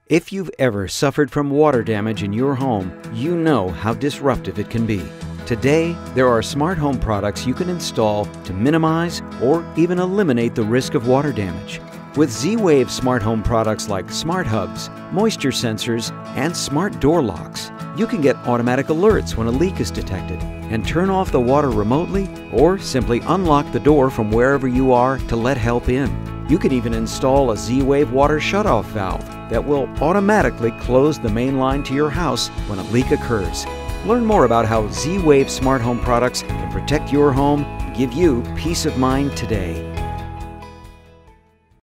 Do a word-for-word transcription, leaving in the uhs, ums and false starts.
If you've ever suffered from water damage in your home, you know how disruptive it can be. Today, there are smart home products you can install to minimize or even eliminate the risk of water damage. With Z-Wave smart home products like smart hubs, moisture sensors, and smart door locks, you can get automatic alerts when a leak is detected and turn off the water remotely or simply unlock the door from wherever you are to let help in. You can even install a Z-Wave water shutoff valve that will automatically close the main line to your house when a leak occurs. Learn more about how Z-Wave smart home products can protect your home and give you peace of mind today.